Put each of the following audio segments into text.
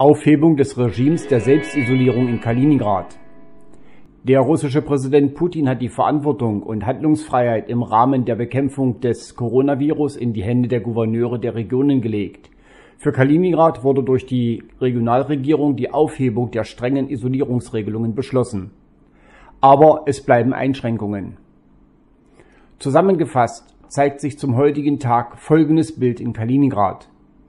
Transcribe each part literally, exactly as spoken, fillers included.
Aufhebung des Regimes der Selbstisolierung in Kaliningrad. Der russische Präsident Putin hat die Verantwortung und Handlungsfreiheit im Rahmen der Bekämpfung des Coronavirus in die Hände der Gouverneure der Regionen gelegt. Für Kaliningrad wurde durch die Regionalregierung die Aufhebung der strengen Isolierungsregelungen beschlossen. Aber es bleiben Einschränkungen. Zusammengefasst zeigt sich zum heutigen Tag folgendes Bild in Kaliningrad.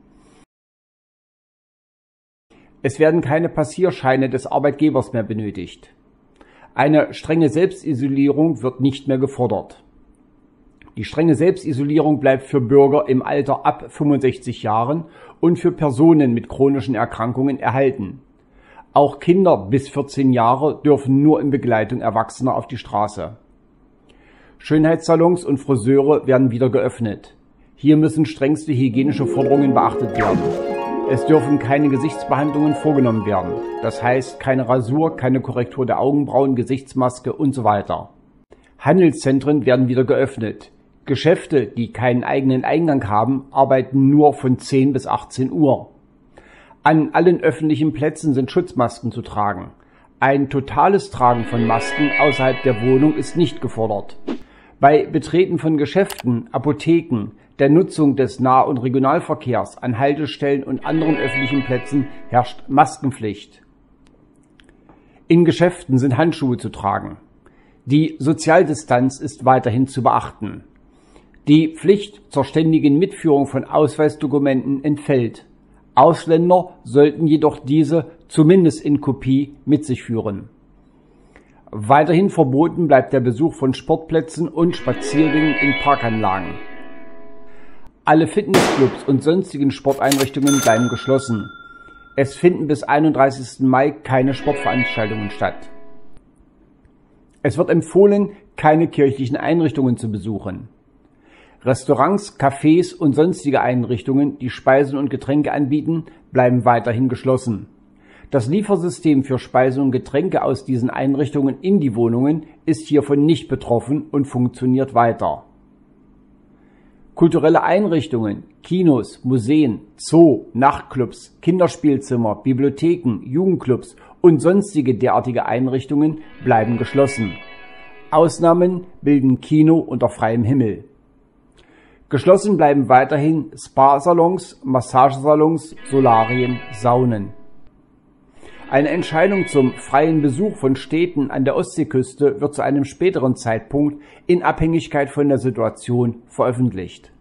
Es werden keine Passierscheine des Arbeitgebers mehr benötigt. Eine strenge Selbstisolierung wird nicht mehr gefordert. Die strenge Selbstisolierung bleibt für Bürger im Alter ab fünfundsechzig Jahren und für Personen mit chronischen Erkrankungen erhalten. Auch Kinder bis vierzehn Jahre dürfen nur in Begleitung Erwachsener auf die Straße. Schönheitssalons und Friseure werden wieder geöffnet. Hier müssen strengste hygienische Forderungen beachtet werden. Es dürfen keine Gesichtsbehandlungen vorgenommen werden. Das heißt, keine Rasur, keine Korrektur der Augenbrauen, Gesichtsmaske und so weiter. Handelszentren werden wieder geöffnet. Geschäfte, die keinen eigenen Eingang haben, arbeiten nur von zehn bis achtzehn Uhr. An allen öffentlichen Plätzen sind Schutzmasken zu tragen. Ein totales Tragen von Masken außerhalb der Wohnung ist nicht gefordert. Bei Betreten von Geschäften, Apotheken, der Nutzung des Nah- und Regionalverkehrs an Haltestellen und anderen öffentlichen Plätzen herrscht Maskenpflicht. In Geschäften sind Handschuhe zu tragen. Die Sozialdistanz ist weiterhin zu beachten. Die Pflicht zur ständigen Mitführung von Ausweisdokumenten entfällt. Ausländer sollten jedoch diese zumindest in Kopie mit sich führen. Weiterhin verboten bleibt der Besuch von Sportplätzen und Spaziergängen in Parkanlagen. Alle Fitnessclubs und sonstigen Sporteinrichtungen bleiben geschlossen. Es finden bis einunddreißigsten Mai keine Sportveranstaltungen statt. Es wird empfohlen, keine kirchlichen Einrichtungen zu besuchen. Restaurants, Cafés und sonstige Einrichtungen, die Speisen und Getränke anbieten, bleiben weiterhin geschlossen. Das Liefersystem für Speisen und Getränke aus diesen Einrichtungen in die Wohnungen ist hiervon nicht betroffen und funktioniert weiter. Kulturelle Einrichtungen, Kinos, Museen, Zoo, Nachtclubs, Kinderspielzimmer, Bibliotheken, Jugendclubs und sonstige derartige Einrichtungen bleiben geschlossen. Ausnahmen bilden Kino unter freiem Himmel. Geschlossen bleiben weiterhin Spa-Salons, Massagesalons, Solarien, Saunen. Eine Entscheidung zum freien Besuch von Städten an der Ostseeküste wird zu einem späteren Zeitpunkt in Abhängigkeit von der Situation veröffentlicht.